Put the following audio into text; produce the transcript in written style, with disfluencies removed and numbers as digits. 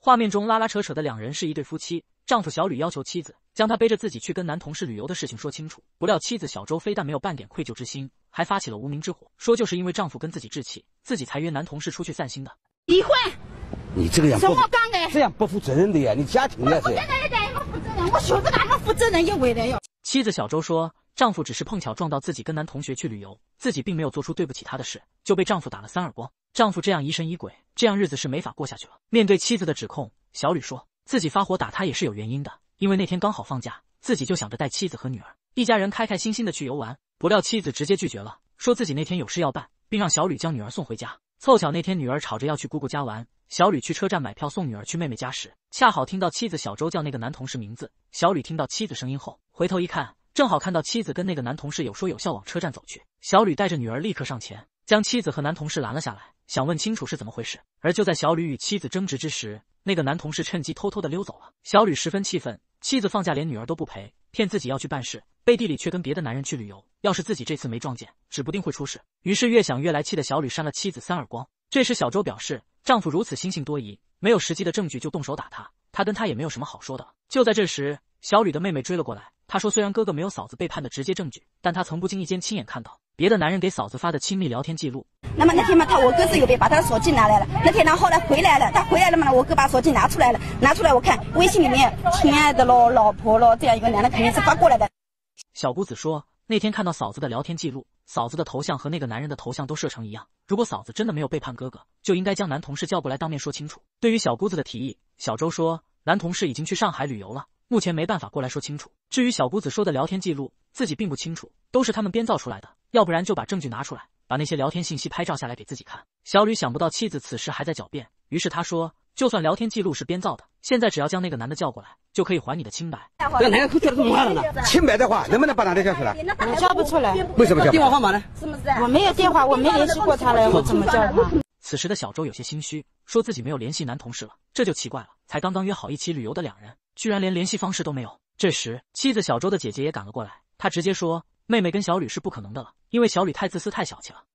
画面中拉拉扯扯的两人是一对夫妻，丈夫小吕要求妻子将他背着自己去跟男同事旅游的事情说清楚，不料妻子小周非但没有半点愧疚之心，还发起了无名之火，说就是因为丈夫跟自己置气，自己才约男同事出去散心的。 离婚！ 你这个样什么讲的？ 这样不负责任的呀！你家庭也是。 我负责任一点也不负责任，我就是那么负责任一回的哟。 妻子小周说，丈夫只是碰巧撞到自己跟男同学去旅游，自己并没有做出对不起他的事，就被丈夫打了3耳光。丈夫这样疑神疑鬼，这样日子是没法过下去了。面对妻子的指控，小吕说自己发火打他也是有原因的，因为那天刚好放假，自己就想着带妻子和女儿一家人开开心心的去游玩，不料妻子直接拒绝了，说自己那天有事要办，并让小吕将女儿送回家。凑巧那天女儿吵着要去姑姑家玩，小吕去车站买票送女儿去妹妹家时，恰好听到妻子小周叫那个男同事名字。小吕听到妻子声音后，回头一看，正好看到妻子跟那个男同事有说有笑往车站走去。小吕带着女儿立刻上前，将妻子和男同事拦了下来，想问清楚是怎么回事。而就在小吕与妻子争执之时，那个男同事趁机偷偷的溜走了。小吕十分气愤，妻子放假连女儿都不陪，骗自己要去办事，背地里却跟别的男人去旅游，要是自己这次没撞见，指不定会出事。于是越想越来气的小吕扇了妻子3耳光。这时小周表示，丈夫如此心性多疑，没有实际的证据就动手打她，她跟他也没有什么好说的了。就在这时，小吕的妹妹追了过来，她说虽然哥哥没有嫂子背叛的直接证据，但她曾不经意间亲眼看到别的男人给嫂子发的亲密聊天记录。 那么那天嘛，我哥是有把他的手机拿来了。那天呢，后来回来了，他回来了嘛，我哥把手机拿出来了，拿出来我看微信里面亲爱的咯、老婆咯，这样一个男的肯定是发过来的。 小姑子说，那天看到嫂子的聊天记录，嫂子的头像和那个男人的头像都设成一样，如果嫂子真的没有背叛哥哥，就应该将男同事叫过来当面说清楚。对于小姑子的提议，小周说男同事已经去上海旅游了，目前没办法过来说清楚。至于小姑子说的聊天记录，自己并不清楚，都是他们编造出来的，要不然就把证据拿出来，把那些聊天信息拍照下来给自己看。小吕想不到妻子此时还在狡辩，于是他说就算聊天记录是编造的，现在只要将那个男的叫过来，就可以还你的清白。 那男的口叫怎么还了呢？清白的话，能不能把男的叫出来？ 我叫不出来。 为什么叫？ 电话号码呢？我没有电话，我没联系过他了，我怎么叫他？ 此时的小周有些心虚，说自己没有联系男同事了，这就奇怪了，才刚刚约好一起旅游的两人，居然连联系方式都没有。这时妻子小周的姐姐也赶了过来，她直接说妹妹跟小吕是不可能的了，因为小吕太自私太小气了，